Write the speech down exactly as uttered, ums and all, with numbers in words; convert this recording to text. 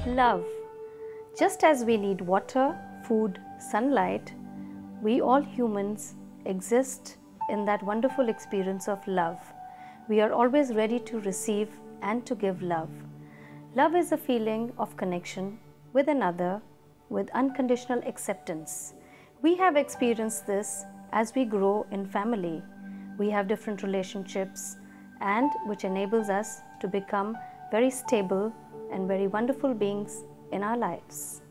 Love. Just as we need water, food, sunlight, we all humans exist in that wonderful experience of love. We are always ready to receive and to give love. Love is a feeling of connection with another with unconditional acceptance. We have experienced this as we grow in family. We have different relationships and which enables us to become very stable and very wonderful beings in our lives.